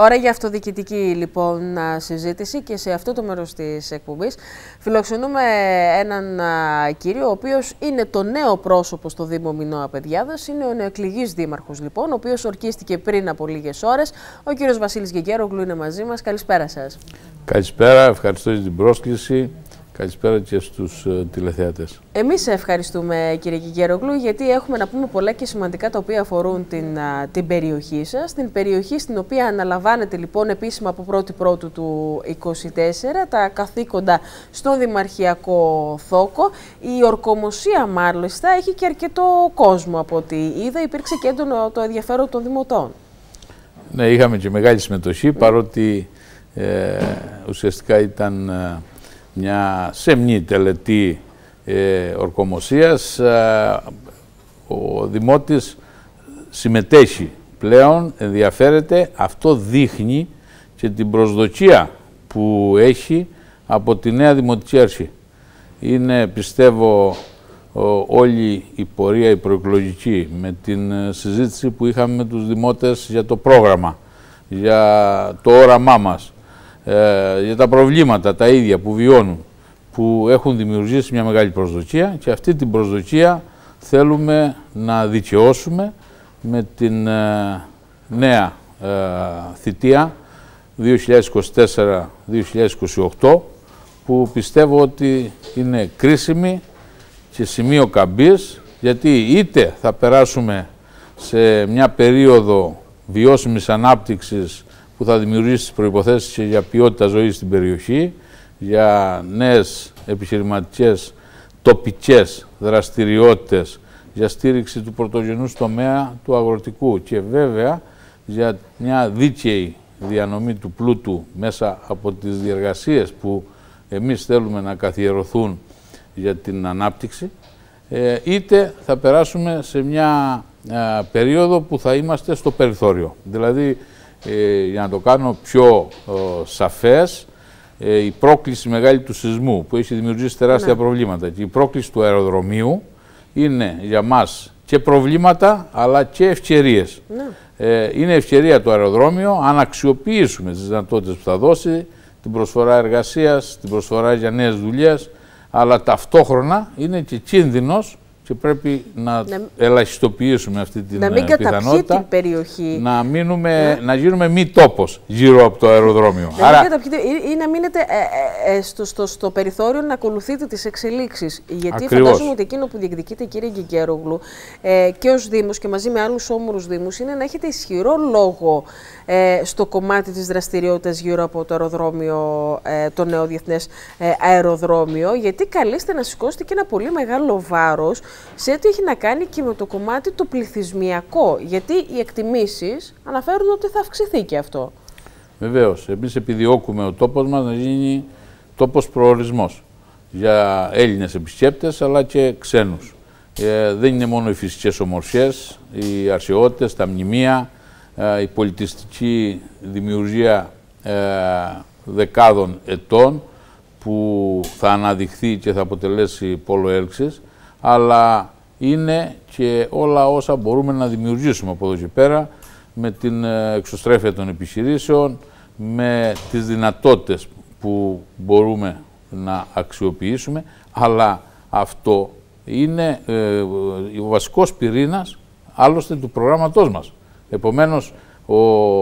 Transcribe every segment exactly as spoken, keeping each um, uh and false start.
Ώρα για αυτοδιοικητική λοιπόν συζήτηση και σε αυτό το μέρος της εκπομπής φιλοξενούμε έναν κύριο, ο οποίος είναι το νέο πρόσωπο στο Δήμο Μινώα Παιδιάδας. Είναι ο νεοεκλεγής δήμαρχος λοιπόν, ο οποίος ορκίστηκε πριν από λίγες ώρες. Ο κύριος Βασίλης Γεγέρογλου είναι μαζί μας. Καλησπέρα σας. Καλησπέρα, ευχαριστώ για την πρόσκληση. Καλησπέρα και στους uh, τηλεθεατές. Εμείς ευχαριστούμε κύριε Γεγέρογλου, γιατί έχουμε να πούμε πολλά και σημαντικά τα οποία αφορούν την, uh, την περιοχή σας. Την περιοχή στην οποία αναλαμβάνετε λοιπόν επίσημα από πρώτη Πρώτου του είκοσι τέσσερα τα καθήκοντα στον Δημαρχιακό Θόκο. Η ορκομοσία μάλιστα έχει και αρκετό κόσμο από ό,τι είδα. Υπήρξε και έντονο το ενδιαφέρον των δημοτών. Ναι, είχαμε και μεγάλη συμμετοχή, παρότι ε, ουσιαστικά ήταν ε, μια σεμνή τελετή ε, ορκομοσίας. Ε, ο Δημότης συμμετέχει πλέον, ενδιαφέρεται. Αυτό δείχνει και την προσδοκία που έχει από τη νέα Δημοτική Αρχή. Είναι, πιστεύω, ο, όλη η πορεία η προεκλογική με την συζήτηση που είχαμε με τους δημότες για το πρόγραμμα, για το όραμά μας, ε, για τα προβλήματα τα ίδια που βιώνουν, που έχουν δημιουργήσει μια μεγάλη προσδοκία, και αυτή την προσδοκία θέλουμε να δικαιώσουμε με την ε, νέα ε, θητεία δύο χιλιάδες είκοσι τέσσερα δύο χιλιάδες είκοσι οκτώ, που πιστεύω ότι είναι κρίσιμη και σημείο καμπής, γιατί είτε θα περάσουμε σε μια περίοδο βιώσιμης ανάπτυξης που θα δημιουργήσει τις προϋποθέσεις και για ποιότητα ζωής στην περιοχή, για νέες επιχειρηματικές τοπικές δραστηριότητες, για στήριξη του πρωτογενούς τομέα του αγροτικού και βέβαια για μια δίκαιη διανομή του πλούτου μέσα από τις διεργασίες που εμείς θέλουμε να καθιερωθούν για την ανάπτυξη, ε, είτε θα περάσουμε σε μια ε, περίοδο που θα είμαστε στο περιθώριο. Δηλαδή, ε, για να το κάνω πιο ε, σαφές, ε, η πρόκληση μεγάλη του σεισμού που έχει δημιουργήσει τεράστια ναι. προβλήματα και η πρόκληση του αεροδρομίου είναι για μας και προβλήματα αλλά και ευκαιρίες. Ναι. Ε, είναι ευκαιρία το αεροδρόμιο αν αξιοποιήσουμε τις δυνατότητες που θα δώσει, την προσφορά εργασίας, την προσφορά για νέες δουλειές, αλλά ταυτόχρονα είναι και κίνδυνος και πρέπει να, να ελαχιστοποιήσουμε αυτή την να μην πιθανότητα. Την περιοχή. Να, μείνουμε, να γίνουμε μη τόπος γύρω από το αεροδρόμιο. Να Άρα... μην ή, ή να μείνετε ε, ε, στο, στο, στο περιθώριο να ακολουθείτε τις εξελίξεις. Γιατί ακριβώς. Φαντάζομαι ότι εκείνο που διεκδικείτε, κύριε Γεγέρογλου, ε, και ως Δήμος και μαζί με άλλους όμορους Δήμους, είναι να έχετε ισχυρό λόγο ε, στο κομμάτι της δραστηριότητας γύρω από το αεροδρόμιο, ε, το νέο διεθνές ε, αεροδρόμιο, γιατί καλείστε να σηκώσετε και ένα πολύ μεγάλο βάρος σε ό,τι έχει να κάνει και με το κομμάτι το πληθυσμιακό, γιατί οι εκτιμήσεις αναφέρουν ότι θα αυξηθεί και αυτό. Βεβαίως. Εμείς επιδιώκουμε ο τόπος μας να γίνει τόπος προορισμός για Έλληνες επισκέπτες αλλά και ξένους. Ε, δεν είναι μόνο οι φυσικές ομορφιές, οι αρχαιότητες, τα μνημεία, ε, η πολιτιστική δημιουργία ε, δεκάδων ετών που θα αναδειχθεί και θα αποτελέσει πόλο έλξης, αλλά είναι και όλα όσα μπορούμε να δημιουργήσουμε από εδώ και πέρα με την εξωστρέφεια των επιχειρήσεων, με τις δυνατότητες που μπορούμε να αξιοποιήσουμε, αλλά αυτό είναι ε, ο βασικός πυρήνας άλλωστε του προγράμματός μας. Επομένως, ο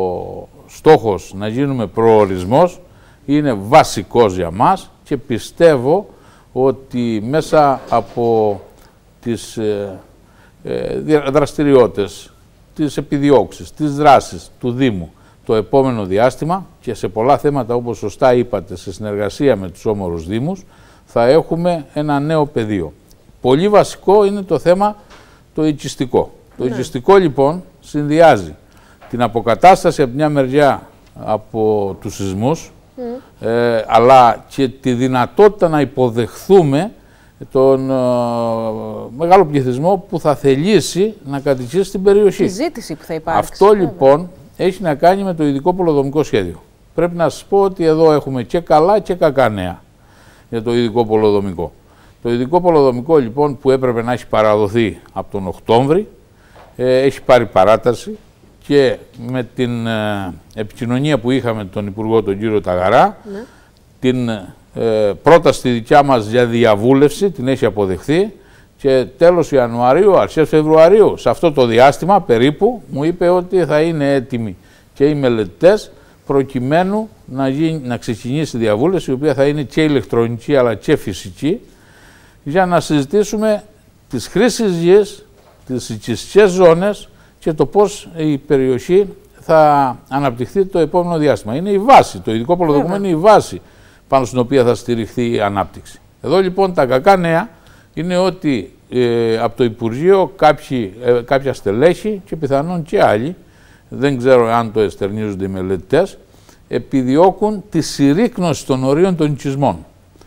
στόχος να γίνουμε προορισμός είναι βασικός για μας και πιστεύω ότι μέσα από τις ε, ε, δραστηριότητες, τις επιδιώξεις, τις δράσεις του Δήμου το επόμενο διάστημα και σε πολλά θέματα, όπως σωστά είπατε, σε συνεργασία με τους όμορους Δήμους, θα έχουμε ένα νέο πεδίο. Πολύ βασικό είναι το θέμα το οικιστικό. Ναι. Το οικιστικό λοιπόν συνδυάζει την αποκατάσταση από μια μεριά από τους σεισμούς, mm. ε, αλλά και τη δυνατότητα να υποδεχθούμε τον uh, μεγάλο πληθυσμό που θα θελήσει να κατοικήσει στην περιοχή. Η ζήτηση που θα υπάρξει. Αυτό λοιπόν έχει να κάνει με το ειδικό πολεοδομικό σχέδιο. Πρέπει να σας πω ότι εδώ έχουμε και καλά και κακά νέα για το ειδικό πολεοδομικό. Το ειδικό πολεοδομικό λοιπόν που έπρεπε να έχει παραδοθεί από τον Οκτώβρη ε, έχει πάρει παράταση και με την ε, επικοινωνία που είχαμε τον Υπουργό τον κύριο Ταγαρά, ναι. την ε, πρόταση τη δικιά μας για διαβούλευση την έχει αποδεχθεί και τέλος Ιανουαρίου, αρχές Φεβρουαρίου, σε αυτό το διάστημα περίπου, μου είπε ότι θα είναι έτοιμοι και οι μελετητές προκειμένου να, γίνει, να ξεκινήσει η διαβούλευση, η οποία θα είναι και ηλεκτρονική αλλά και φυσική, για να συζητήσουμε τις χρήσεις γης, τις οικιστικές ζώνες και το πώς η περιοχή θα αναπτυχθεί το επόμενο διάστημα. Είναι η βάση, το ειδικό προδοκούμενο είναι η βάση πάνω στην οποία θα στηριχθεί η ανάπτυξη. Εδώ λοιπόν τα κακά νέα είναι ότι ε, από το Υπουργείο κάποιοι, ε, κάποια στελέχη και πιθανόν και άλλοι, δεν ξέρω αν το εστερνίζονται οι μελετητές, επιδιώκουν τη συρρίκνωση των ορίων των οικισμών.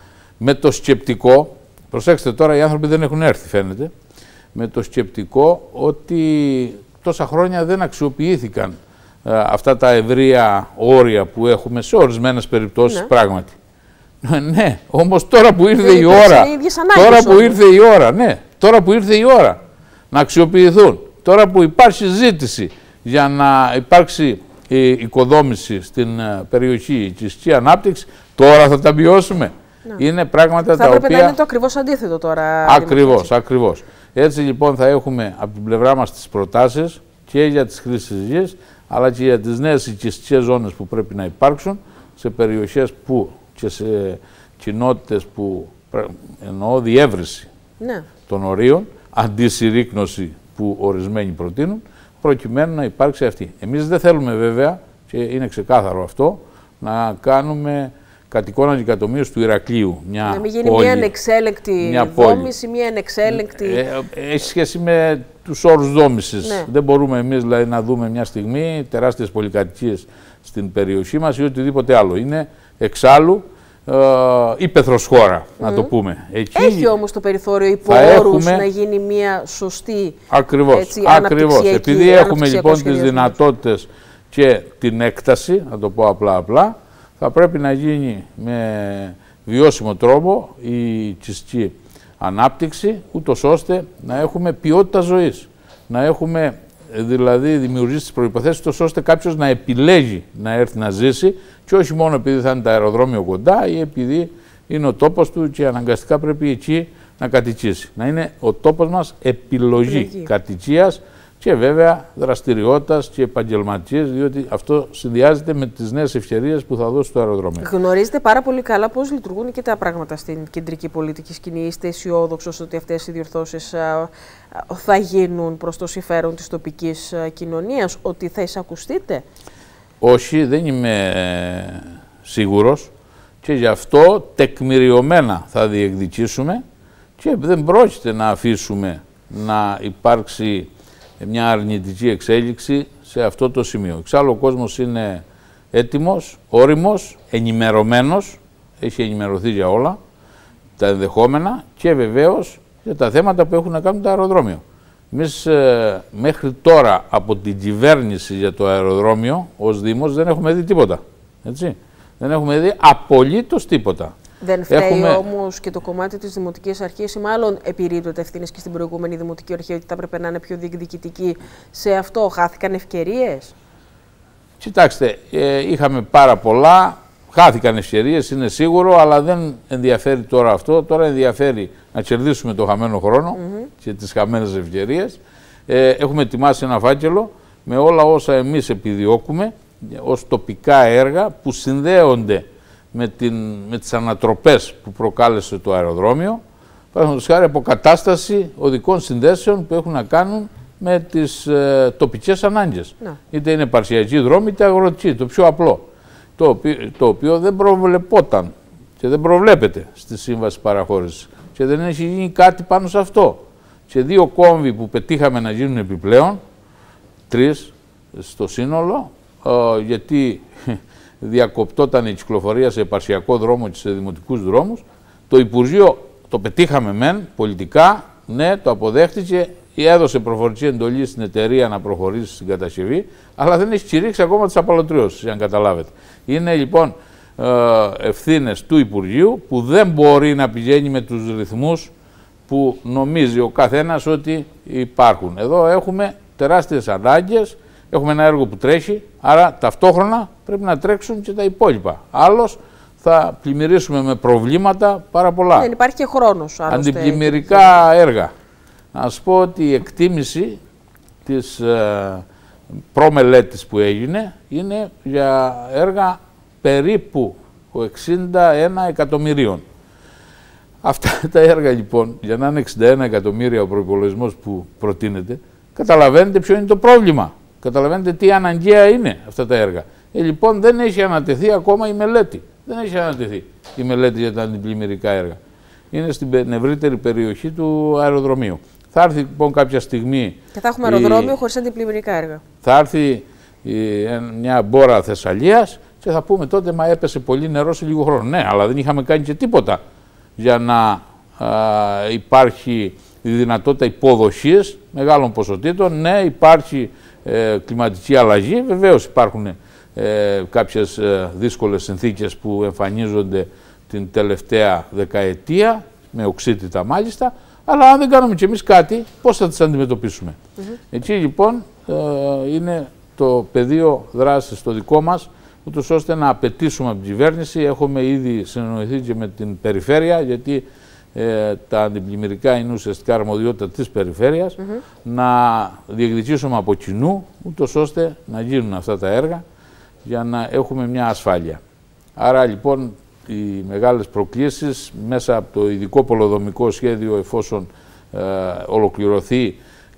Με το σκεπτικό, προσέξτε τώρα οι άνθρωποι δεν έχουν έρθει φαίνεται, με το σκεπτικό ότι τόσα χρόνια δεν αξιοποιήθηκαν ε, αυτά τα ευρεία όρια που έχουμε σε ορισμένες περιπτώσεις, ναι. Πράγματι. Ναι, όμως τώρα που ήρθε η ώρα, τώρα που ήρθε η ώρα, ναι, τώρα που ήρθε η ώρα να αξιοποιηθούν, τώρα που υπάρχει ζήτηση για να υπάρξει η οικοδόμηση στην ε, περιοχή, η οικιστική ανάπτυξη, τώρα θα τα βιώσουμε. Ναι. Είναι πράγματα θα τα οποία... Θα πρέπει να είναι το ακριβώς αντίθετο τώρα. Ακριβώς, ακριβώς. Έτσι λοιπόν θα έχουμε από την πλευρά μας τις προτάσεις και για τις χρήσεις γης, αλλά και για τις νέες οικιστικές ζώνες που πρέπει να υπάρξουν σε περιοχές που και σε κοινότητες που εννοώ διεύρυνση, ναι. των ορίων, αντί συρρίκνωση που ορισμένοι προτείνουν, προκειμένου να υπάρξει αυτή. Εμείς δεν θέλουμε βέβαια, και είναι ξεκάθαρο αυτό, να κάνουμε κατ' εικόνα αντικατομίωση του Ηρακλείου. Μια να μην γίνει πόλη, μια ανεξέλεγκτη δόμηση, μια ανεξέλεγκτη... Ε, έχει σχέση με τους όρους δόμησης. Ναι. Δεν μπορούμε εμείς δηλαδή, να δούμε μια στιγμή τεράστιες πολυκατοικίες στην περιοχή μας ή οτιδήποτε άλλο. Είναι εξάλλου ε, ύπαιθρος χώρα, mm. να το πούμε. Εκεί έχει όμως το περιθώριο υπό όρους έχουμε... να γίνει μια σωστή ακριβώς, έτσι, ακριβώς. Επειδή έχουμε λοιπόν τις δυνατότητες και την έκταση, να το πω απλά-απλά, θα πρέπει να γίνει με βιώσιμο τρόπο η οικιστική ανάπτυξη, ούτως ώστε να έχουμε ποιότητα ζωής. Να έχουμε δηλαδή δημιουργήσει τις προϋποθέσεις, ούτως ώστε κάποιος να επιλέγει να έρθει να ζήσει και όχι μόνο επειδή θα είναι το αεροδρόμιο κοντά ή επειδή είναι ο τόπος του και αναγκαστικά πρέπει εκεί να κατοικήσει. Να είναι ο τόπος μας επιλογή, επιλογή. κατοικίας και βέβαια δραστηριότητας και επαγγελματίες, διότι αυτό συνδυάζεται με τις νέες ευκαιρίες που θα δώσει το αεροδρόμιο. Γνωρίζετε πάρα πολύ καλά πώς λειτουργούν και τα πράγματα στην κεντρική πολιτική σκηνή. Είστε αισιόδοξος ότι αυτές οι διορθώσεις α, θα γίνουν προς το συμφέρον της τοπικής α, κοινωνίας, ότι θα εισακουστείτε? Όχι, δεν είμαι σίγουρος και γι' αυτό τεκμηριωμένα θα διεκδικήσουμε και δεν πρόκειται να αφήσουμε να υπάρξει μια αρνητική εξέλιξη σε αυτό το σημείο. Εξάλλου ο κόσμος είναι έτοιμος, όριμος, ενημερωμένος, έχει ενημερωθεί για όλα τα ενδεχόμενα και βεβαίως για τα θέματα που έχουν να κάνουν το αεροδρόμιο. Εμείς ε, μέχρι τώρα από την κυβέρνηση για το αεροδρόμιο ως Δήμος δεν έχουμε δει τίποτα. Έτσι. Δεν έχουμε δει απολύτως τίποτα. Δεν φταίει Έχουμε... όμως και το κομμάτι της Δημοτικής Αρχής, ή μάλλον επιρρύπτονται ευθύνες και στην προηγούμενη Δημοτική Αρχή, ότι θα έπρεπε να είναι πιο διεκδικητική σε αυτό? Χάθηκαν ευκαιρίες? Κοιτάξτε, ε, είχαμε πάρα πολλά, χάθηκαν ευκαιρίες, είναι σίγουρο, αλλά δεν ενδιαφέρει τώρα αυτό. Τώρα ενδιαφέρει να κερδίσουμε το χαμένο χρόνο mm-hmm. και τις χαμένες ευκαιρίες. Ε, έχουμε ετοιμάσει ένα φάκελο με όλα όσα εμείς επιδιώκουμε ως τοπικά έργα που συνδέονται με, την, με τις ανατροπές που προκάλεσε το αεροδρόμιο, παραδείγματος χάρη αποκατάσταση οδικών συνδέσεων που έχουν να κάνουν με τις ε, τοπικές ανάγκες. Να. Είτε είναι παρσιακοί δρόμοι είτε αγροτικοί, το πιο απλό. Το οποίο, το οποίο δεν προβλεπόταν και δεν προβλέπεται στη Σύμβαση Παραχώρησης και δεν έχει γίνει κάτι πάνω σε αυτό. Και δύο κόμβοι που πετύχαμε να γίνουν επιπλέον, τρεις στο σύνολο, ε, γιατί διακοπτόταν η κυκλοφορία σε επαρσιακό δρόμο και σε δημοτικούς δρόμους. Το Υπουργείο το πετύχαμε μεν πολιτικά, ναι, το αποδέχτηκε, έδωσε προφορική εντολή στην εταιρεία να προχωρήσει στην κατασκευή, αλλά δεν έχει κηρύξει ακόμα τις απαλωτριώσεις, αν καταλάβετε. Είναι λοιπόν ευθύνες του Υπουργείου που δεν μπορεί να πηγαίνει με τους ρυθμούς που νομίζει ο καθένας ότι υπάρχουν. Εδώ έχουμε τεράστιες ανάγκες Έχουμε ένα έργο που τρέχει, άρα ταυτόχρονα πρέπει να τρέξουν και τα υπόλοιπα. Άλλως θα πλημμυρίσουμε με προβλήματα πάρα πολλά. Δεν υπάρχει και χρόνος. Αντιπλημμυρικά έργα. Να σας πω ότι η εκτίμηση της ε, προμελέτης που έγινε είναι για έργα περίπου εξήντα ένα εκατομμυρίων. Αυτά τα έργα λοιπόν, για να είναι εξήντα ένα εκατομμύρια ο προϋπολογισμός που προτείνεται, καταλαβαίνετε ποιο είναι το πρόβλημα. Καταλαβαίνετε τι αναγκαία είναι αυτά τα έργα. Ε, λοιπόν δεν έχει ανατεθεί ακόμα η μελέτη. Δεν έχει ανατεθεί η μελέτη για τα αντιπλημμυρικά έργα. Είναι στην ευρύτερη περιοχή του αεροδρομίου. Θα έρθει λοιπόν κάποια στιγμή... Και θα έχουμε αεροδρόμιο η... χωρίς αντιπλημμυρικά έργα. Θα έρθει η... μια μπόρα Θεσσαλίας και θα πούμε τότε μα έπεσε πολύ νερό σε λίγο χρόνο. Ναι, αλλά δεν είχαμε κάνει και τίποτα για να α, υπάρχει η δυνατότητα υποδοχής μεγάλων ποσοτήτων. Ναι, υπάρχει ε, κλιματική αλλαγή. Βεβαίως υπάρχουν ε, κάποιες ε, δύσκολες συνθήκες που εμφανίζονται την τελευταία δεκαετία, με οξύτητα μάλιστα, αλλά αν δεν κάνουμε κι εμείς κάτι, πώς θα τις αντιμετωπίσουμε. Mm-hmm. Εκεί λοιπόν ε, είναι το πεδίο δράσης το δικό μας, ούτως ώστε να απαιτήσουμε από την κυβέρνηση. Έχουμε ήδη συνεννοηθεί και με την περιφέρεια, γιατί ε, τα αντιπλημμυρικά είναι ουσιαστικά αρμοδιότητα της περιφέρειας, mm-hmm. να διεκδικήσουμε από κοινού, ούτως ώστε να γίνουν αυτά τα έργα για να έχουμε μια ασφάλεια. Άρα λοιπόν οι μεγάλες προκλήσεις μέσα από το ειδικό πολεοδομικό σχέδιο, εφόσον ε, ολοκληρωθεί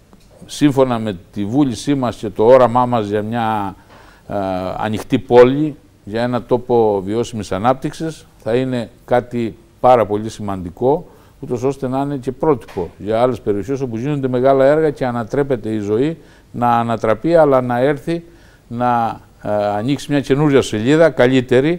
σύμφωνα με τη βούλησή μας και το όραμά μας για μια ε, ανοιχτή πόλη, για ένα τόπο βιώσιμης ανάπτυξης, θα είναι κάτι πάρα πολύ σημαντικό, ούτως ώστε να είναι και πρότυπο για άλλες περιοχές όπου γίνονται μεγάλα έργα και ανατρέπεται η ζωή, να ανατραπεί, αλλά να έρθει να ε, ανοίξει μια καινούργια σελίδα, καλύτερη,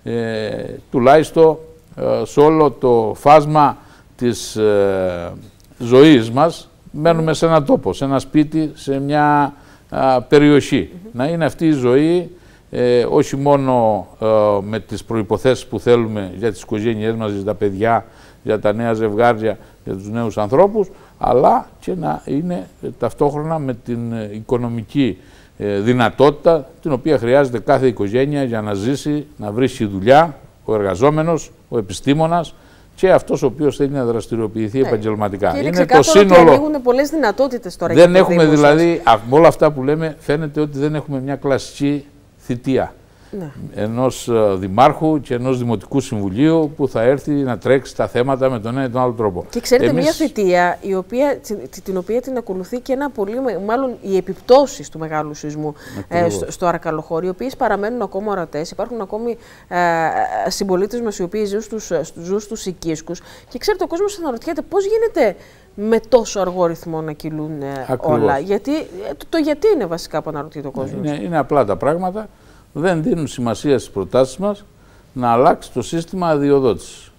Ε, τουλάχιστον ε, σε όλο το φάσμα της ε, ζωής μας. Μένουμε σε ένα τόπο, σε ένα σπίτι, σε μια α, περιοχή. Mm-hmm. Να είναι αυτή η ζωή ε, όχι μόνο ε, με τις προϋποθέσεις που θέλουμε για τις οικογένειές μας, για τα παιδιά, για τα νέα ζευγάρια, για τους νέους ανθρώπους, αλλά και να είναι ε, ταυτόχρονα με την ε, οικονομική δυνατότητα την οποία χρειάζεται κάθε οικογένεια για να ζήσει, να βρίσκει δουλειά, ο εργαζόμενος, ο επιστήμονας και αυτός ο οποίος θέλει να δραστηριοποιηθεί ναι. επαγγελματικά. Είναι, είναι το σύνολο. Και ανοίγουν πολλές δυνατότητες τώρα. Δεν έχουμε δηλαδή, με όλα αυτά που λέμε, φαίνεται ότι δεν έχουμε μια κλασική θητεία. Ναι. Ενός δημάρχου και ενός δημοτικού συμβουλίου που θα έρθει να τρέξει τα θέματα με τον ένα ή τον άλλο τρόπο. Και ξέρετε, Εμείς... μια θητεία η οποία, την οποία την ακολουθεί και ένα πολύ, μάλλον οι επιπτώσεις του μεγάλου σεισμού ε, στο, στο Αρκαλοχώρι, οι οποίες παραμένουν ακόμα ορατές. Υπάρχουν ακόμη ε, συμπολίτες μας οι οποίοι ζουν στους, ζουν στους οικίσκους. Και ξέρετε, ο κόσμος αναρωτιέται πώς γίνεται με τόσο αργό ρυθμό να κυλούν ε, όλα. Γιατί, το, το γιατί είναι βασικά που αναρωτιέται ο κόσμος. Είναι, είναι απλά τα πράγματα. Δεν δίνουν σημασία στις προτάσεις μας να αλλάξει το σύστημα αδειοδότησης.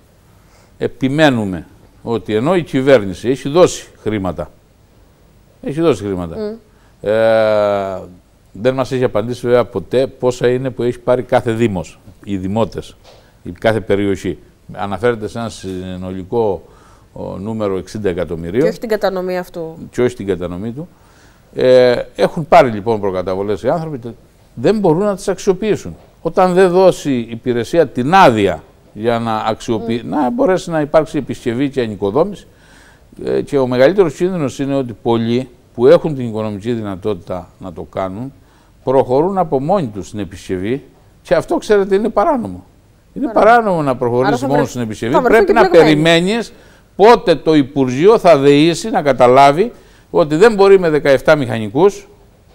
Επιμένουμε ότι ενώ η κυβέρνηση έχει δώσει χρήματα, έχει δώσει χρήματα, mm. ε, δεν μας έχει απαντήσει βέβαια ποτέ πόσα είναι που έχει πάρει κάθε δήμος, οι δημότες, η κάθε περιοχή. Αναφέρεται σε ένα συνολικό ο, νούμερο εξήντα εκατομμυρίων. Και όχι την κατανομή αυτού. Και όχι την κατανομή του. Ε, έχουν πάρει λοιπόν προκαταβολές οι άνθρωποι, δεν μπορούν να τις αξιοποιήσουν. Όταν δεν δώσει η υπηρεσία την άδεια για να, αξιοποιη... mm. να μπορέσει να υπάρξει επισκευή και ανοικοδόμηση, ε, και ο μεγαλύτερος κίνδυνος είναι ότι πολλοί που έχουν την οικονομική δυνατότητα να το κάνουν προχωρούν από μόνοι τους στην επισκευή και αυτό, ξέρετε, είναι παράνομο. Είναι Άρα. παράνομο να προχωρήσεις μόνο στην επισκευή. Πρέπει να περιμένεις πότε το Υπουργείο θα δεήσει να καταλάβει ότι δεν μπορεί με δεκαεπτά μηχανικούς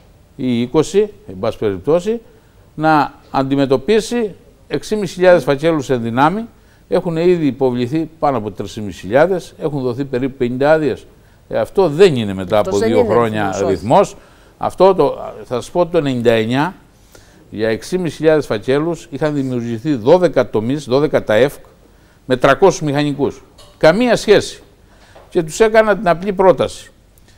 ή είκοσι, εν πάση περιπτώσει, να αντιμετωπίσει έξι χιλιάδες πεντακόσιους φακέλους εν δυνάμει. Έχουν ήδη υποβληθεί πάνω από τρεις χιλιάδες πεντακόσιους, έχουν δοθεί περίπου πενήντα άδειες. Ε, αυτό δεν είναι μετά Αυτός από δύο χρόνια ρυθμός. ρυθμός. Αυτό το, θα σας πω, το ενενήντα εννιά για έξι χιλιάδες πεντακόσιους φακέλους είχαν δημιουργηθεί δώδεκα τομείς, δώδεκα τα ΕΦΚ με τριακόσιους μηχανικούς. Καμία σχέση. Και τους έκανα την απλή πρόταση.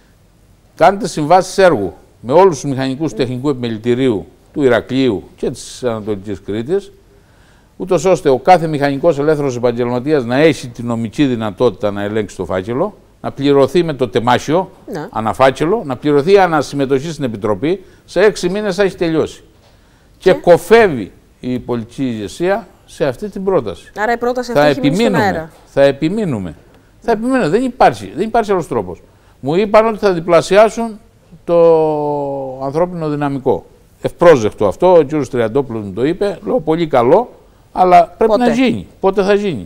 Κάντε συμβάσεις έργου με όλους τους μηχανικούς mm. τεχνικού επιμελητηρίου του Ηρακλείου και της Ανατολικής Κρήτης, ούτως ώστε ο κάθε μηχανικός ελεύθερος επαγγελματίας να έχει την νομική δυνατότητα να ελέγξει το φάκελο, να πληρωθεί με το τεμάχιο, ναι. αναφάκελο, να πληρωθεί ανασυμμετοχή στην Επιτροπή, σε έξι μήνες θα έχει τελειώσει. Και, και κοφεύει η πολιτική ηγεσία σε αυτή την πρόταση. Άρα η πρόταση αυτή έχει μείνει στον αέρα. Θα επιμείνουμε. Θα επιμείνουμε. Δεν υπάρχει, δεν υπάρχει άλλος τρόπος. Μου είπαν ότι θα διπλασιάσουν το ανθρώπινο δυναμικό. Ευπρόσδεκτο αυτό, ο κ. Τριαντόπουλος μου το είπε, λέω πολύ καλό, αλλά πρέπει Πότε. να γίνει. Πότε θα γίνει.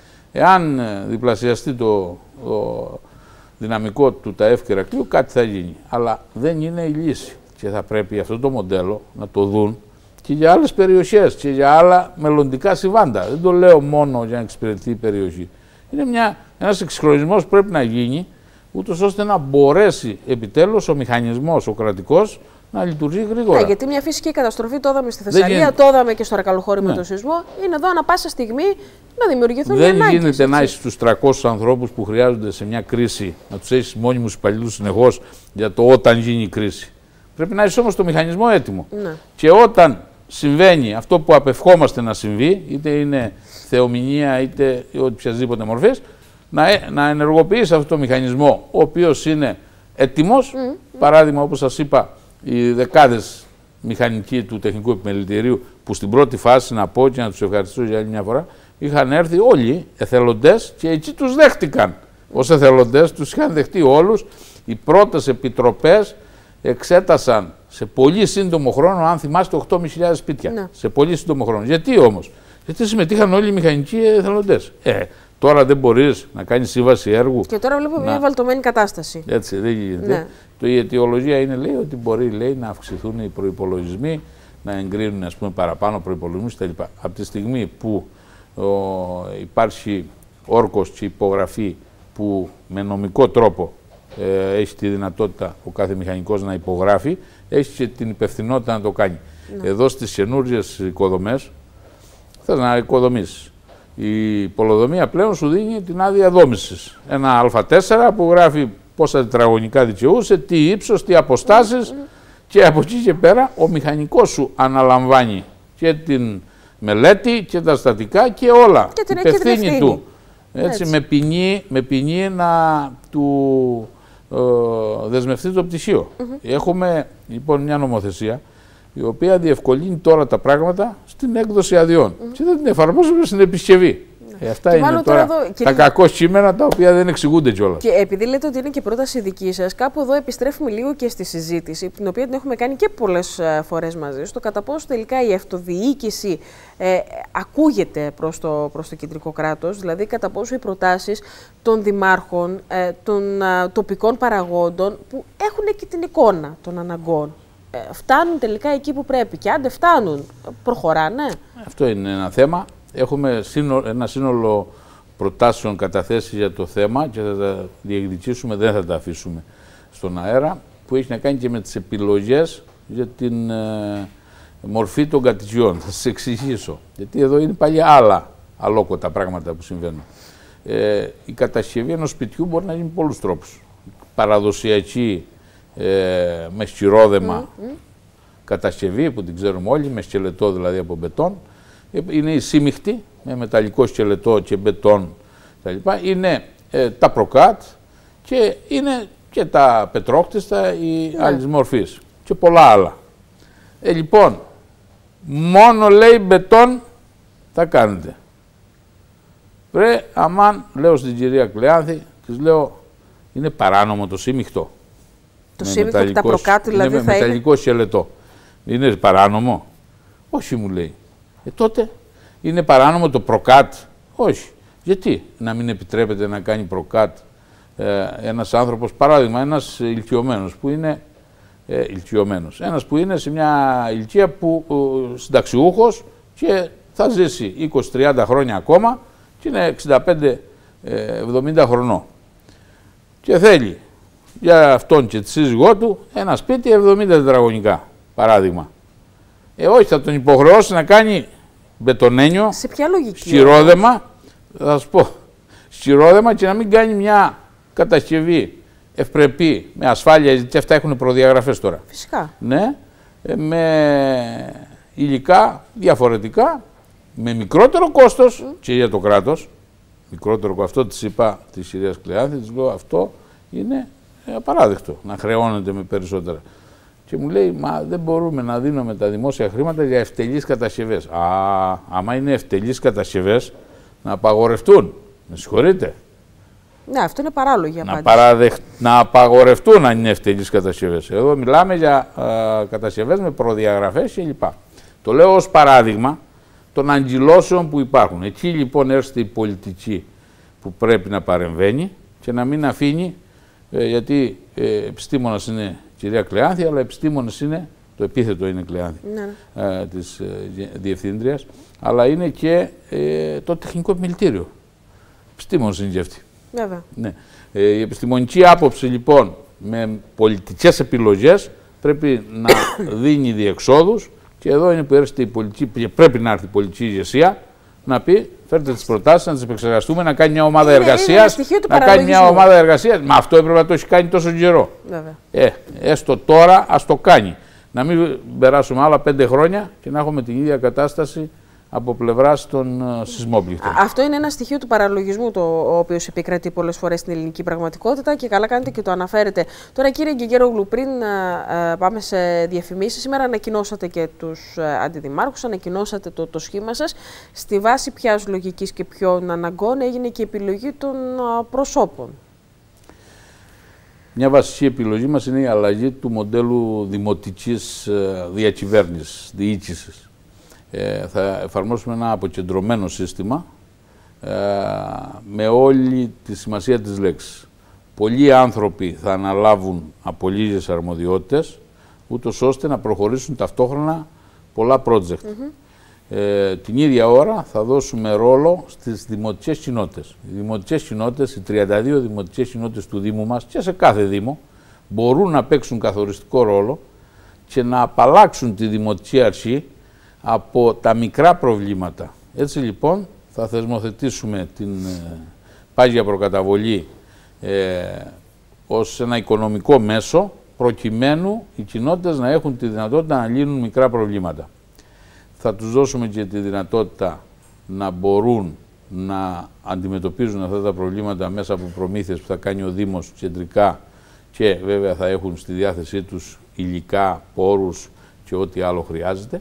Εάν διπλασιαστεί το, το δυναμικό του ΤΑΕΦ Ηρακλείου, κάτι θα γίνει. Αλλά δεν είναι η λύση. Και θα πρέπει αυτό το μοντέλο να το δουν και για άλλες περιοχές και για άλλα μελλοντικά συμβάντα. Δεν το λέω μόνο για να εξυπηρετεί η περιοχή. Είναι μια, ένας εξυγχρονισμός που πρέπει να γίνει, ούτως ώστε να μπορέσει επιτέλους ο μηχανισμός, ο κρατικός, να λειτουργεί γρήγορα. Ναι, γιατί μια φυσική καταστροφή, το είδαμε στη Θεσσαλία, το είδαμε και στο Ρακαλοχώρι ναι. με το σεισμό, είναι εδώ ανα πάσα στιγμή να δημιουργηθούν Δεν ανάγκες. Δεν γίνεται να έχεις τους τριακόσιους ανθρώπους που χρειάζονται σε μια κρίση, να τους έχεις μόνιμους υπαλλήλους συνεχώς για το όταν γίνει η κρίση. Πρέπει να έχεις όμως το μηχανισμό έτοιμο. Ναι. Και όταν συμβαίνει αυτό που απευχόμαστε να συμβεί, είτε είναι θεομηνία είτε οποιασδήποτε μορφές, να, να ενεργοποιείς αυτό το μηχανισμό, ο οποίος είναι έτοιμος. Mm. Παράδειγμα, όπως σας είπα, οι δεκάδες μηχανικοί του Τεχνικού Επιμελητηρίου, που στην πρώτη φάση, να πω και να τους ευχαριστήσω για άλλη μια φορά, είχαν έρθει όλοι εθελοντές και εκεί τους δέχτηκαν. Ως εθελοντές τους είχαν δεχτεί όλους. Οι πρώτες επιτροπές εξέτασαν σε πολύ σύντομο χρόνο, αν θυμάστε, οκτώ χιλιάδες πεντακόσια σπίτια. Ναι. Σε πολύ σύντομο χρόνο. Γιατί όμως? Γιατί συμμετείχαν όλοι οι μηχανικοί εθελοντές. Ε, τώρα δεν μπορείς να κάνεις σύμβαση έργου. Και τώρα βλέπουμε να... μια βαλτωμένη κατάσταση. Έτσι, δεν γίνεται. Ναι. Το, η αιτιολογία είναι, λέει, ότι μπορεί, λέει, να αυξηθούν οι προϋπολογισμοί, να εγκρίνουν, ας πούμε, παραπάνω προϋπολογισμούς κτλ. Από τη στιγμή που ο, υπάρχει όρκος και υπογραφή που με νομικό τρόπο ε, έχει τη δυνατότητα ο κάθε μηχανικός να υπογράφει, έχει και την υπευθυνότητα να το κάνει. Ναι. Εδώ στις καινούργιες οικοδομές θες να οικοδομήσεις. Η πολεοδομία πλέον σου δίνει την άδεια δόμησης. Ένα Α τέσσερα που γράφει πόσα τετραγωνικά δικαιούσε, τι ύψος, τι αποστάσεις, mm. και από εκεί και πέρα ο μηχανικός σου αναλαμβάνει και την μελέτη και τα στατικά και όλα. Και την υπευθύνη του. Έτσι, Έτσι. Με, ποινή, με ποινή να του ε, δεσμευτεί το πτυχίο. Mm-hmm. Έχουμε λοιπόν μια νομοθεσία η οποία διευκολύνει τώρα τα πράγματα στην έκδοση αδειών. Mm-hmm. Και δεν την εφαρμόζουμε στην επισκευή. Mm-hmm. Ε, αυτά και είναι τώρα, τώρα εδώ, τα κύριε... κακό κείμενα τα οποία δεν εξηγούνται κιόλας. Και επειδή λέτε ότι είναι και πρόταση δική σας, κάπου εδώ επιστρέφουμε λίγο και στη συζήτηση, την οποία την έχουμε κάνει και πολλές φορές μαζί, στο κατά πόσο τελικά η αυτοδιοίκηση ε, ακούγεται προς το, προς το κεντρικό κράτος, δηλαδή κατά πόσο οι προτάσεις των δημάρχων, ε, των ε, τοπικών παραγόντων, που έχουν και την εικόνα των αναγκών, φτάνουν τελικά εκεί που πρέπει. Και αν δεν φτάνουν, προχωράνε. Αυτό είναι ένα θέμα. Έχουμε σύνολο, ένα σύνολο προτάσεων καταθέσει για το θέμα και θα τα διεκδικήσουμε, δεν θα τα αφήσουμε στον αέρα, που έχει να κάνει και με τις επιλογές για την ε, μορφή των κατοικιών. Θα σας εξηγήσω. Γιατί εδώ είναι πάλι άλλα αλόκοτα πράγματα που συμβαίνουν. Ε, η κατασκευή ενός σπιτιού μπορεί να γίνει με πολλούς τρόπους. Παραδοσιακή, Ε, με σκυρόδεμα mm, mm. κατασκευή που την ξέρουμε όλοι, με σκελετό δηλαδή από μπετόν. Είναι η σύμιχτη με μεταλλικό σκελετό και μπετόν κτλ. Είναι ε, τα προκάτ και είναι και τα πετρόκτιστα ή yeah. άλλης μορφής και πολλά άλλα. Ε, λοιπόν, μόνο λέει μπετόν θα κάνετε. Βρε, αμάν, λέω στην κυρία Κλεάνθη, της λέω, είναι παράνομο το σύμιχτο. Το σύμμιχτο και τα προκάτ δηλαδή είναι θα είναι... μεταλλικό σκελετό. Είναι παράνομο? Όχι, μου λέει. Ε, τότε είναι παράνομο το προκάτ? Όχι. Γιατί να μην επιτρέπεται να κάνει προκάτ ε, ένας άνθρωπος, παράδειγμα, ένας ηλικιωμένος που είναι ε, ηλικιωμένος. Ένας που είναι σε μια ηλικία που ε, συνταξιούχος και θα ζήσει είκοσι με τριάντα χρόνια ακόμα και είναι εξήντα πέντε με εβδομήντα χρονών. Και θέλει για αυτόν και τη σύζυγό του ένα σπίτι εβδομήντα τετραγωνικά, παράδειγμα. Ε, όχι, θα τον υποχρεώσει να κάνει μπετονένιο, σε ποια λογική, σκυρόδεμα, θα σας πω, σκυρόδεμα και να μην κάνει μια κατασκευή ευπρεπή, με ασφάλεια, γιατί αυτά έχουν προδιαγραφές τώρα. Φυσικά. Ναι, με υλικά διαφορετικά, με μικρότερο κόστος mm. και για το κράτος, μικρότερο από αυτό, της είπα της κυρίας Κλεάνθη, της λέω αυτό είναι απαράδεκτο να χρεώνεται με περισσότερα. Και μου λέει, μα δεν μπορούμε να δίνουμε τα δημόσια χρήματα για ευτελείς κατασκευές. Α, άμα είναι ευτελείς κατασκευές, να απαγορευτούν. Με συγχωρείτε. Ναι, αυτό είναι παράλογη απάντηση. Να, παραδεχ... να απαγορευτούν αν είναι ευτελείς κατασκευές. Εδώ μιλάμε για α, κατασκευές με προδιαγραφές κλπ. Το λέω ως παράδειγμα των αντιλώσεων που υπάρχουν. Εκεί λοιπόν έρχεται η πολιτική που πρέπει να παρεμβαίνει και να μην αφήνει, ε, γιατί ε, επιστήμονας είναι η κυρία Κλεάνθη, αλλά επιστήμονας είναι, το επίθετο είναι Κλεάνθη, ναι. ε, της ε, διευθύντριας, αλλά είναι και ε, το τεχνικό επιμελητήριο. Επιστήμονας είναι και αυτή. Βέβαια. Ναι. Ε, η επιστημονική άποψη λοιπόν με πολιτικές επιλογές πρέπει να δίνει διεξόδους και εδώ είναι που έρχεται η πολιτική, πρέπει να έρθει η πολιτική ηγεσία να πει φέρτε τις προτάσεις, να τις επεξεργαστούμε, να κάνει μια ομάδα εργασίας, να κάνει μια ομάδα εργασίας. Μα αυτό έπρεπε να το έχει κάνει τόσο καιρό. Βέβαια. Ε, έστω τώρα ας το κάνει. Να μην περάσουμε άλλα πέντε χρόνια και να έχουμε την ίδια κατάσταση από πλευράς των uh, σεισμόπληκτων. Αυτό είναι ένα στοιχείο του παραλογισμού, το οποίο επικρατεί πολλές φορές στην ελληνική πραγματικότητα και καλά κάνετε και το αναφέρετε. Τώρα, κύριε Γκεγέρογλου, πριν uh, πάμε σε διαφημίσεις, σήμερα ανακοινώσατε και τους uh, αντιδημάρχους, ανακοινώσατε το, το σχήμα σας. Στη βάση ποιας λογικής και ποιων αναγκών έγινε και η επιλογή των uh, προσώπων? Μια βασική επιλογή μας είναι η αλλαγή του μοντέλου δημοτικής uh, διακυβέρνησης, διοίκησης. Ε, θα εφαρμόσουμε ένα αποκεντρωμένο σύστημα ε, με όλη τη σημασία της λέξης. Πολλοί άνθρωποι θα αναλάβουν από λίγες αρμοδιότητες, ούτως ώστε να προχωρήσουν ταυτόχρονα πολλά project. Mm-hmm. ε, την ίδια ώρα θα δώσουμε ρόλο στις δημοτικές κοινότητες. Οι δημοτικές κοινότητες, οι τριάντα δύο δημοτικές κοινότητες του Δήμου μας και σε κάθε Δήμο μπορούν να παίξουν καθοριστικό ρόλο και να απαλλάξουν τη δημοτική αρχή από τα μικρά προβλήματα. Έτσι λοιπόν θα θεσμοθετήσουμε την ε, πάγια προκαταβολή ε, ως ένα οικονομικό μέσο προκειμένου οι κοινότητες να έχουν τη δυνατότητα να λύνουν μικρά προβλήματα. Θα τους δώσουμε και τη δυνατότητα να μπορούν να αντιμετωπίζουν αυτά τα προβλήματα μέσα από προμήθειες που θα κάνει ο Δήμος κεντρικά και βέβαια θα έχουν στη διάθεσή τους υλικά, πόρους και ό,τι άλλο χρειάζεται.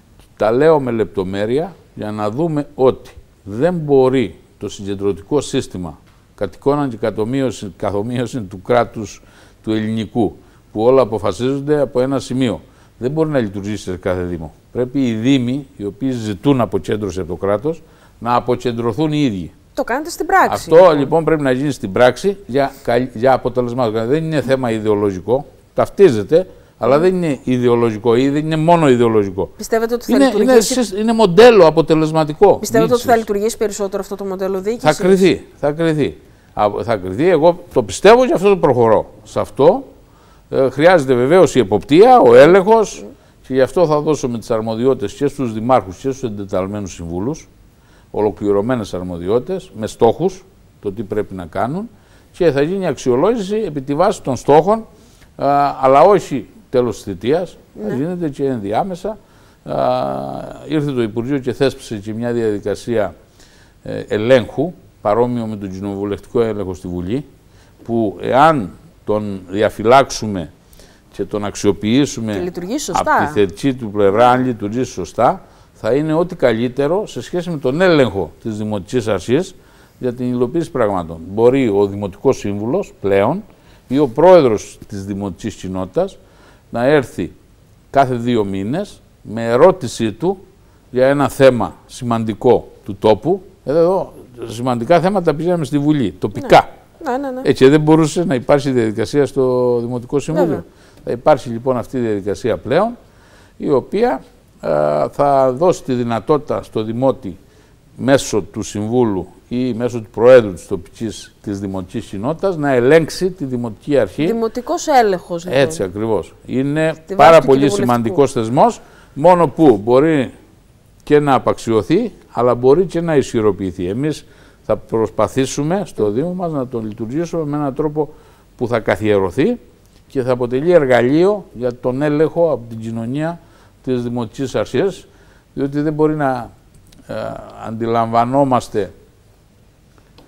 Τα λέω με λεπτομέρεια για να δούμε ότι δεν μπορεί το συγκεντρωτικό σύστημα κατ' και καθομοίωση του κράτους του ελληνικού, που όλα αποφασίζονται από ένα σημείο, δεν μπορεί να λειτουργήσει σε κάθε Δήμο. Πρέπει οι Δήμοι, οι οποίοι ζητούν αποκέντρωση από το κράτος, να αποκεντρωθούν οι ίδιοι. Το κάνετε στην πράξη. Αυτό λοιπόν, λοιπόν πρέπει να γίνει στην πράξη για, για αποτελεσμάτων. Δεν είναι θέμα ιδεολογικό, ταυτίζεται. Αλλά δεν είναι ιδεολογικό ή δεν είναι μόνο ιδεολογικό. Πιστεύετε ότι θα είναι, λειτουργήσει... είναι, είναι μοντέλο αποτελεσματικό. Πιστεύετε ότι θα λειτουργήσει περισσότερο αυτό το μοντέλο διοίκησης? Θα κριθεί, θα κριθεί. Θα κριθεί. Εγώ το πιστεύω και αυτό το προχωρώ. Σε αυτό ε, χρειάζεται βεβαίως η εποπτεία, ο έλεγχος mm. και γι' αυτό θα δώσουμε τις αρμοδιότητες και στους δημάρχους και στους εντεταλμένους συμβούλους, ολοκληρωμένες αρμοδιότητες με στόχους, το τι πρέπει να κάνουν και θα γίνει αξιολόγηση επί τη βάση των στόχων, α, αλλά όχι τέλος της θητείας, ναι. γίνεται και ενδιάμεσα. Α, ήρθε το Υπουργείο και θέσπισε και μια διαδικασία ε, ελέγχου, παρόμοιο με τον κοινοβουλευτικό έλεγχο στη Βουλή, που εάν τον διαφυλάξουμε και τον αξιοποιήσουμε από τη θετική του πλευρά, αν λειτουργήσει σωστά, θα είναι ό,τι καλύτερο σε σχέση με τον έλεγχο της Δημοτικής Αρχής για την υλοποίηση πραγμάτων. Μπορεί ο Δημοτικός Σύμβουλος πλέον ή ο πρόεδρος της Δημοτικής Κοινότητας να έρθει κάθε δύο μήνες με ερώτησή του για ένα θέμα σημαντικό του τόπου. Εδώ σημαντικά θέματα πήγαμε στη Βουλή, τοπικά. Ναι, ναι, ναι. Έτσι δεν μπορούσε να υπάρξει διαδικασία στο Δημοτικό Συμβούλιο. Βέβαια. Θα υπάρξει λοιπόν αυτή η διαδικασία πλέον, η οποία ε, θα δώσει τη δυνατότητα στο Δημότη μέσω του Συμβούλου ή μέσω του Προέδρου της τοπικής της Δημοτικής Κοινότητας να ελέγξει τη Δημοτική Αρχή. Δημοτικός έλεγχος. Λοιπόν. Έτσι ακριβώς. Είναι πάρα πολύ σημαντικός θεσμός, μόνο που μπορεί και να απαξιωθεί, αλλά μπορεί και να ισχυροποιηθεί. Εμείς θα προσπαθήσουμε στο Δήμο μας να το λειτουργήσουμε με έναν τρόπο που θα καθιερωθεί και θα αποτελεί εργαλείο για τον έλεγχο από την κοινωνία της Δημοτικής Αρχής, διότι δεν μπορεί να ε, αντιλαμβανόμαστε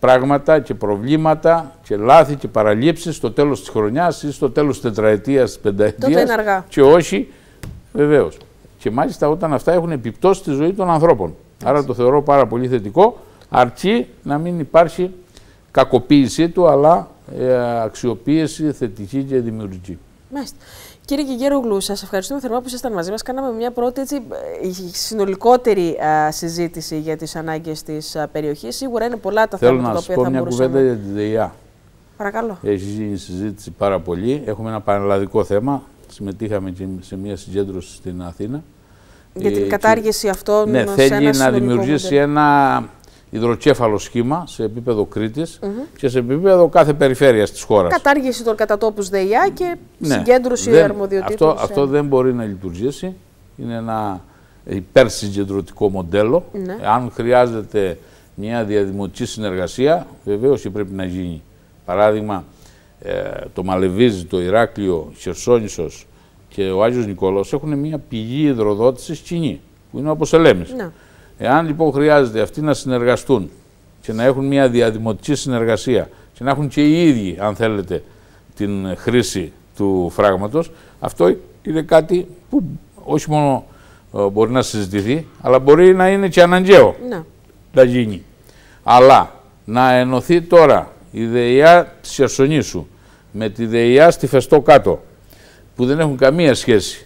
πράγματα και προβλήματα και λάθη και παραλήψεις στο τέλος της χρονιάς ή στο τέλος της τετραετίας, της πενταετίας και όχι, βεβαίως. Και μάλιστα όταν αυτά έχουν επιπτώσει στη ζωή των ανθρώπων. Έτσι. Άρα το θεωρώ πάρα πολύ θετικό, αρκεί να μην υπάρχει κακοποίησή του, αλλά ε, αξιοποίηση θετική και δημιουργική. Μάλιστα. Κύριε Γιγέρογλου, σας ευχαριστούμε θερμά που ήσασταν μαζί μας. Κάναμε μια πρώτη έτσι, συνολικότερη α, συζήτηση για τις ανάγκες της α, περιοχής. Σίγουρα είναι πολλά τα Θέλω θέματα τα οποία θα μπορούσαμε... Θέλω να σας πω μια κουβέντα για τη ΔΕΙΑ. Παρακαλώ. Έχει γίνει συζήτηση πάρα πολύ. Έχουμε ένα πανελλαδικό θέμα. Συμμετείχαμε και σε μια συγκέντρωση στην Αθήνα. Για την ε, κατάργηση και... αυτών ναι, σε θέλει ένα να δημιουργήσει μοντέλο. ένα υδροκέφαλο σχήμα σε επίπεδο Κρήτης mm -hmm. και σε επίπεδο κάθε περιφέρειας της χώρας. Κατάργηση των κατατόπους ΔΕΙΑ και ναι, συγκέντρωση δεν, αρμοδιοτήτων. Αυτό, σε... αυτό δεν μπορεί να λειτουργήσει. Είναι ένα υπερσυγκεντρωτικό μοντέλο. Ναι. Αν χρειάζεται μια διαδημοτική συνεργασία, βεβαίως πρέπει να γίνει. Παράδειγμα, ε, το Μαλεβίζι, το Ηράκλειο, η Χερσόνησος και ο Άγιος Νικόλαος έχουν μια πηγή υδροδότησης κοινή, που είναι όπως Ελέμης. Ναι. Εάν λοιπόν χρειάζεται αυτοί να συνεργαστούν και να έχουν μια διαδημοτική συνεργασία και να έχουν και οι ίδιοι, αν θέλετε, την χρήση του φράγματος, αυτό είναι κάτι που όχι μόνο ε, μπορεί να συζητηθεί, αλλά μπορεί να είναι και αναγκαίο ναι. να γίνει. Αλλά να ενωθεί τώρα η ΔΕΙΑ της Χερσονήσου με τη ΔΕΙΑ στη Φεστό Κάτω, που δεν έχουν καμία σχέση,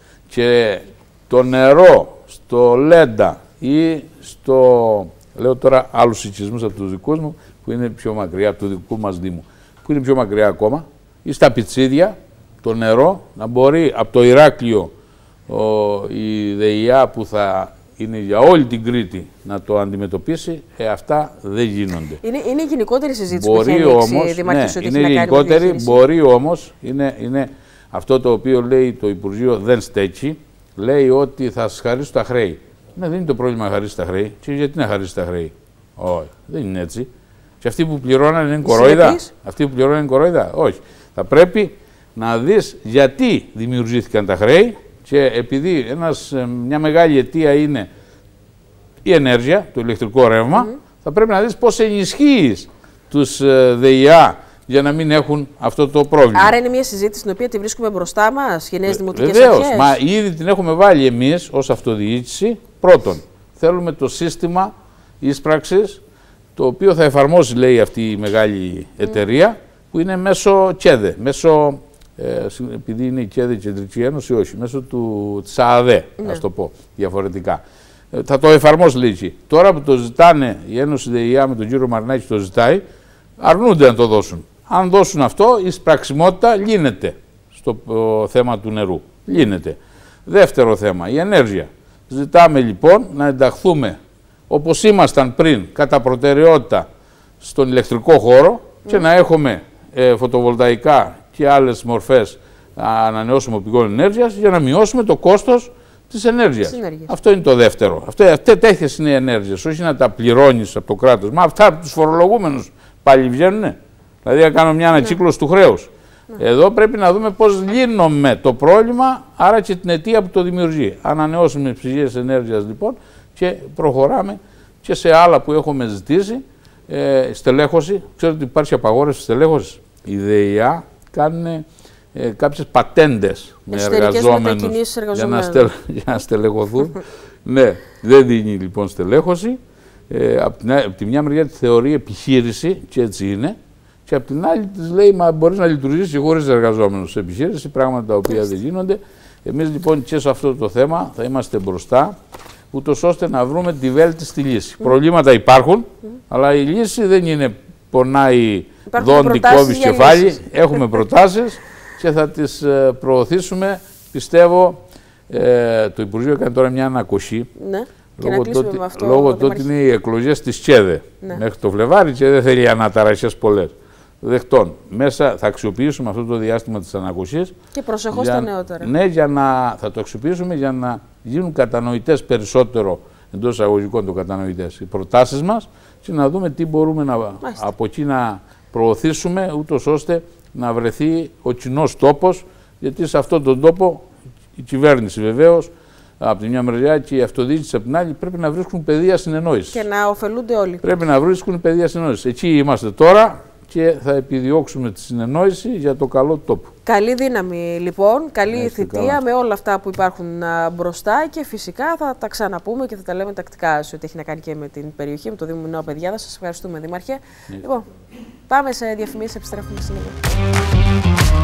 και το νερό στο Λέντα ή στο, λέω τώρα άλλους οικισμούς από τους δικούς μου, που είναι πιο μακριά από του δικού μας Δήμου, που είναι πιο μακριά ακόμα, ή στα Πιτσίδια, το νερό να μπορεί από το Ηράκλειο ο, η ΔΕΙΑ που θα είναι για όλη την Κρήτη να το αντιμετωπίσει, ε, αυτά δεν γίνονται. Είναι, είναι γενικότερη συζήτηση μπορεί που έχει όμως, δημαρχήσει ναι, ότι είναι έχει να γενικότερη, κάνει μπορεί όμως, είναι, είναι αυτό το οποίο λέει το Υπουργείο δεν στέκει, λέει ότι θα σας χαρίσω τα χρέη. Ναι, δεν είναι το πρόβλημα να χαρίσει τα χρέη. Και γιατί να χαρίσει τα χρέη? Όχι, δεν είναι έτσι. Και αυτοί που πληρώνανε είναι κορόιδα. Αυτοί που πληρώνανε είναι κορόιδα. Όχι. Θα πρέπει να δεις γιατί δημιουργήθηκαν τα χρέη και επειδή ένας, μια μεγάλη αιτία είναι η ενέργεια, το ηλεκτρικό ρεύμα, mm -hmm. θα πρέπει να δεις πώς ενισχύεις τους ε, ΔΕΙΑ για να μην έχουν αυτό το πρόβλημα. Άρα είναι μια συζήτηση την οποία τη βρίσκουμε μπροστά μας, γενναίες δημοτικές αρχές. Βεβαίως, μα ήδη την έχουμε βάλει εμείς ως αυτοδιοίκηση. Πρώτον, θέλουμε το σύστημα ίσπραξης, το οποίο θα εφαρμόσει, λέει, αυτή η μεγάλη εταιρεία, mm. που είναι μέσω ΚΕΔΕ, μέσω, ε, επειδή είναι η ΚΕΔΕ η Κεντρική Ένωση, όχι, μέσω του της ΑΑΔΕ, mm. ας το πω διαφορετικά. Ε, θα το εφαρμόσει, λέει. Τώρα που το ζητάνε, η Ένωση ΔΕΙΑ με τον κύριο Μαρινάκη το ζητάει, αρνούνται να το δώσουν. Αν δώσουν αυτό, η εισπραξιμότητα λύνεται στο ο, θέμα του νερού. Λύνεται. Δεύτερο θέμα, η ενέργεια. Ζητάμε λοιπόν να ενταχθούμε όπως ήμασταν πριν, κατά προτεραιότητα, στον ηλεκτρικό χώρο mm. και να έχουμε ε, φωτοβολταϊκά και άλλες μορφές ανανεώσιμων πηγών ενέργειας για να μειώσουμε το κόστος της ενέργειας. Αυτό είναι το δεύτερο. Αυτές τέτοιες είναι οι ενέργειες, όχι να τα πληρώνεις από το κράτος. Μα αυτά από τους φορολογούμενους πάλι βγαίνουν. Δηλαδή να κάνω μια ανακύκλωση ναι. του χρέους. Ναι. Εδώ πρέπει να δούμε πώς λύνουμε το πρόβλημα, άρα και την αιτία που το δημιουργεί. Ανανεώσιμες πηγές ενέργειας λοιπόν και προχωράμε και σε άλλα που έχουμε ζητήσει. Ε, στελέχωση, ξέρετε ότι υπάρχει απαγόρευση στελέχωσης. Η ΔΕΙΑ κάνουν ε, κάποιες πατέντες με εργαζόμενους για να, στελ, για να στελεχωθούν. Ναι, δεν δίνει λοιπόν στελέχωση. Ε, από, την, από τη μια μεριά τη θεωρεί επιχείρηση και έτσι είναι. Και απ' την άλλη της λέει, μα μπορείς να λειτουργήσεις χωρίς εργαζόμενους σε επιχείρηση, πράγματα τα οποία δεν γίνονται. Εμείς λοιπόν και σε αυτό το θέμα θα είμαστε μπροστά, ούτως ώστε να βρούμε τη βέλτιστη λύση. Mm. Προβλήματα υπάρχουν, mm. αλλά η λύση δεν είναι πονάει δόντι, κόβεις κεφάλι. Έχουμε προτάσεις και θα τις ε, προωθήσουμε. Πιστεύω, ε, το Υπουργείο έκανε τώρα μια ανακοή. Ναι. Λόγω του ότι, ότι είναι οι εκλογές της ΚΕΔΕ. Ναι. Μέχρι το Φλεβάρι και δεν θέλει αναταραχές πολλές. Δεχτών. Μέσα θα αξιοποιήσουμε αυτό το διάστημα της ανακουσίας. Και προσεχώς τα νεότερα. Ναι, για να, θα το αξιοποιήσουμε για να γίνουν κατανοητές περισσότερο, εντός εισαγωγικών το κατανοητές, οι προτάσεις μας και να δούμε τι μπορούμε να, από εκεί να προωθήσουμε, ούτως ώστε να βρεθεί ο κοινός τόπος, γιατί σε αυτόν τον τόπο η κυβέρνηση βεβαίως από τη μια μεριά και η αυτοδιοίκηση από την άλλη, πρέπει να βρίσκουν πεδία συνεννόησης. Και να ωφελούνται όλοι. Πρέπει να βρίσκουν πεδία συνεννόησης. Εκεί είμαστε τώρα και θα επιδιώξουμε τη συνεννόηση για το καλό του τόπου. Καλή δύναμη λοιπόν, καλή θητεία καλά. Με όλα αυτά που υπάρχουν α, μπροστά και φυσικά θα τα ξαναπούμε και θα τα λέμε τακτικά σε ό,τι έχει να κάνει και με την περιοχή, με το Δήμο Νέα Πεδιάδα. Σας ευχαριστούμε, Δήμαρχε. Ναι. Λοιπόν, πάμε σε διαφημίσεις, επιστρέφουμε συνέχεια.